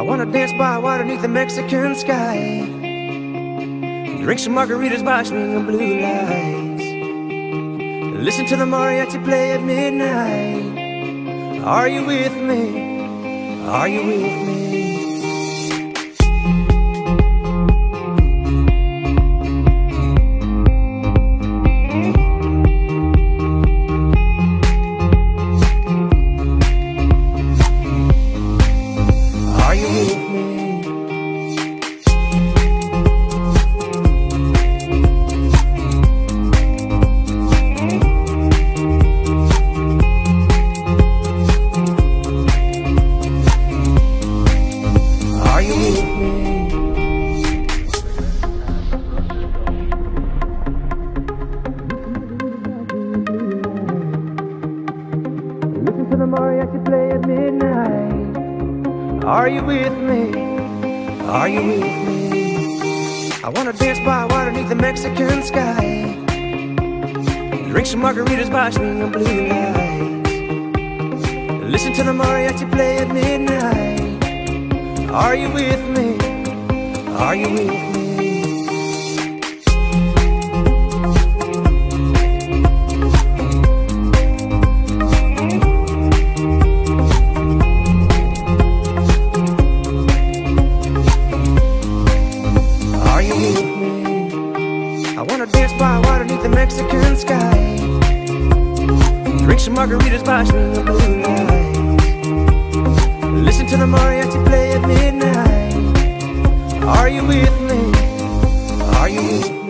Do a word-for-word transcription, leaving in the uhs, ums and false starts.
wanna dance by water beneath the Mexican sky, drink some margaritas by swinging blue lights, listen to the mariachi play at midnight. Are you with me? Are you with me? Listen to the mariachi play at midnight. Are you with me? Are you with me? I wanna dance by water beneath the Mexican sky, drink some margaritas by swinging blue lights, listen to the mariachi play at midnight. Are you with me? Are you with me? I wanna dance by water beneath the Mexican sky, drink some margaritas by swinging blue lights, listen to the mariachi play at midnight. Are you with me? Are you with me?